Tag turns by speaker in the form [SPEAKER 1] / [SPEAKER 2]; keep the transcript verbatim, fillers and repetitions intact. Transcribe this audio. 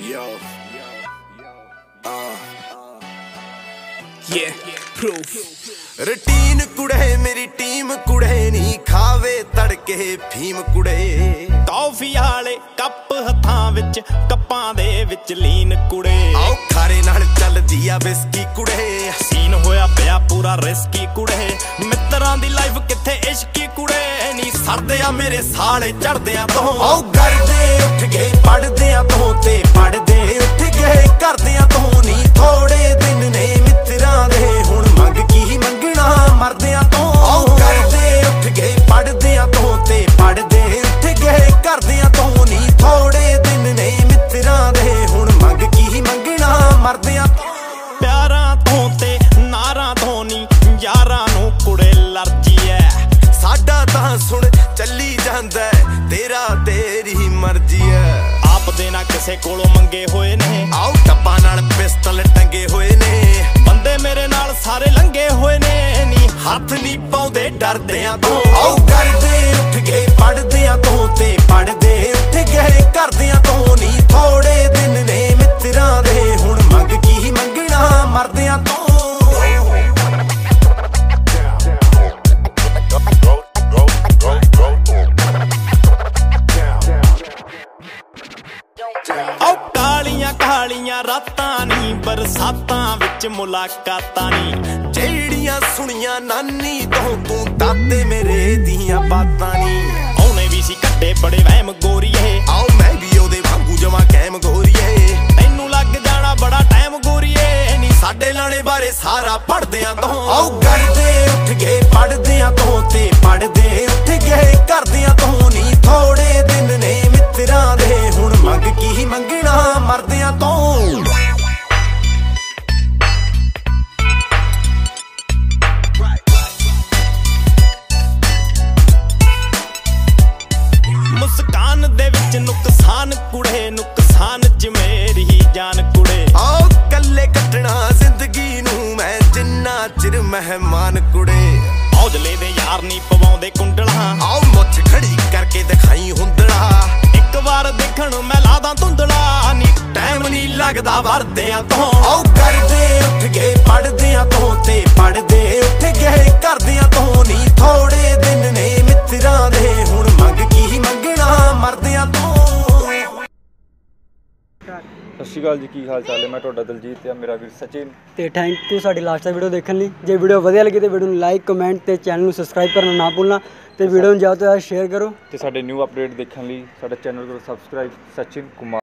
[SPEAKER 1] Yo, uh, yeah, proof. Routine कुड़े मेरी team कुड़े नी खावे तड़के फीम कुड़े
[SPEAKER 2] कॉफी वाले कप हथां विच कप्पां दे विच लीन कुड़े
[SPEAKER 1] आओ खारे नाल चलदी आ विस्की कुड़े
[SPEAKER 2] सीन होया पिया पूरा रिस्की कुड़े मित्रां दी लाइफ किथे इश्की कुड़े नी सरदे आ मेरे साले चढ़दे आ तो
[SPEAKER 1] आओ गरदे उठ गए पढ़दे आ तो ते पढ़दे उठ गए करदे आ तो नी थोड़े दिन ने मित्रां दे हुण मंग की मंगना मरदे आ तो आओ गरदे उठ गए पढ़दे आ तो ते पढ़दे उठ गए करदे आ तो नी थोड़े दिन ने मित्रां दे हुण मंग की मंगना मरदे आ तो
[SPEAKER 2] प्यारां तो ते नारां तो नी यारां नूं कुड़े लर्जी ऐ
[SPEAKER 1] साडा तां सुन चली जांदा तेरा तेरी मर्जी है
[SPEAKER 2] आप दे ना किसे कोलों मंगे होए ने
[SPEAKER 1] आओ टप्पा नाल पिस्टल टंगे होए ने
[SPEAKER 2] बंदे मेरे नाल सारे लंगे होए ने नी
[SPEAKER 1] हथ नी पाउंदे डरदे आ तो आओ करदे उठ गए पढ़दे आ तो ते पढ़दे उठ गए करदे आ तो नी थोड़े दिन ने मित्रां दे हुण मंग की मंगना मरदे आ तो
[SPEAKER 2] औ कालियां कालियां रातां नी बरसातां विच मुलाकातां नी
[SPEAKER 1] ਜਿਹੜੀਆਂ ਸੁਣੀਆਂ ਨਾਨੀ ਤੋਂ ਤੂੰ ਦਾਦੇ ਮੇਰੇ ਦੀਆਂ ਬਾਤਾਂ ਨੀ
[SPEAKER 2] ਉਹਨੇ ਵੀ ਸੀ ਕੱਢੇ ਬੜੇ ਵਹਿਮ ਗੋਰੀਏ
[SPEAKER 1] ਆਓ ਮੈਂ ਵੀ ਉਹਦੇ ਵਾਂਗੂ ਜਮਾ ਕੈਮ ਗੋਰੀਏ
[SPEAKER 2] ਤੈਨੂੰ ਲੱਗ ਜਾਣਾ ਬੜਾ ਟਾਈਮ ਗੋਰੀਏ ਨੀ
[SPEAKER 1] ਸਾਡੇ ਲਾਣੇ ਬਾਰੇ ਸਾਰਾ ਪੜਦੇ ਆ ਤੋਂ ਆਓ ਗਰਦੇ ਉੱਠ ਗਏ ਪੜਦੇ ਆ ਤੋਂ ਤੇ ਪੜਦੇ ਉੱਠ ਗਏ ਕਰਦੇ ਆ ਤੋਂ ਨੀ ਥੋੜੇ ਦਿਨ ਨੇ ਮਿੱਤਰਾਂ ਦੇ ਹੁਣ ਮੰਗ ਕੀ ਮੰਗਣਾ ਮਰਦੇ ਆ ਤੋਂ
[SPEAKER 2] ਮੁਸਕਾਨ ਦੇ ਵਿੱਚ ਨੁਕਸਾਨ ਕੁੜੇ ਨੁਕਸਾਨ ਚ ਮੇਰੀ ਜਾਨ ਕੁੜੇ
[SPEAKER 1] ਆਓ ਕੱਲੇ ਕੱਟਣਾ ਜ਼ਿੰਦਗੀ ਨੂੰ ਮੈਂ ਜਿੰਨਾ ਚਿਰ ਮਹਿਮਾਨ ਕੁੜੇ
[SPEAKER 2] ਔਜਲੇ ਦੇ ਯਾਰ ਨਹੀਂ ਪਵਾਉਂਦੇ ਕੁੰਡਲਾਂ
[SPEAKER 1] ਆਓ ਮੁੱਛ ਖੜੀ ਕਰਕੇ ਦਿਖਾਈ ਹੁੰਦੜਾ
[SPEAKER 2] ਇੱਕ ਵਾਰ ਦੇਖਣ ਮੈਂ ਲਾਦਾ ਧੁੰਦਲਾ ਨੀ
[SPEAKER 1] ਟਾਈਮ ਨਹੀਂ ਲੱਗਦਾ ਵਰਦਿਆਂ ਤੋਂ ਆਓ ਕਰਦੇ ਉੱਠ ਗਏ ਪੜਦਿਆਂ ਤੋਂ ਤੇ ਪੜਦੇ ਉੱਠ ਗਏ ਕਰਦਿਆਂ ਤੋਂ ਨੀ ਥੋੜੇ ਦਿਨ ਨੇ ਮਿੱਤਰਾਂ ਦੇ ਹੁਣ ਮੰਗ ਕੀ ਮੰਗਣਾ ਮਰਦਿਆਂ ਤੋਂ
[SPEAKER 3] ਸਤਿ ਸ਼੍ਰੀ ਅਕਾਲ ਜੀ, ਕੀ ਹਾਲ ਚਾਲ ਹੈ। ਮੈਂ ਤੁਹਾਡਾ ਦਲਜੀਤ ਤੇ ਮੇਰਾ ਵੀਰ ਸਚਿਨ
[SPEAKER 4] ਤੇ ਥੈਂਕ ਯੂ ਸਾਡੀ ਲਾਸਟ ਵੀਡੀਓ ਦੇਖਣ ਲਈ। ਜੇ ਵੀਡੀਓ ਵਧੀਆ ਲੱਗੀ ਤੇ ਵੀਡੀਓ ਨੂੰ ਲਾਈਕ ਕਮੈਂਟ ਤੇ ਚੈਨਲ ਨੂੰ ਸਬਸਕ੍ਰਾਈਬ ਕਰਨਾ ਨਾ ਭੁੱਲਣਾ ਤੇ ਵੀਡੀਓ ਨੂੰ ਜ਼ਿਆਦਾ ਤੋਂ ਜ਼ਿਆਦਾ ਸ਼ੇਅਰ ਕਰੋ
[SPEAKER 3] ਤੇ ਸਾਡੇ ਨਿਊ ਅਪਡੇਟ ਦੇਖਣ ਲਈ ਸਾਡਾ ਚੈਨਲ ਨੂੰ ਸਬਸਕ੍ਰਾਈਬ ਸਚਿਨ ਕੁਮਾਰ।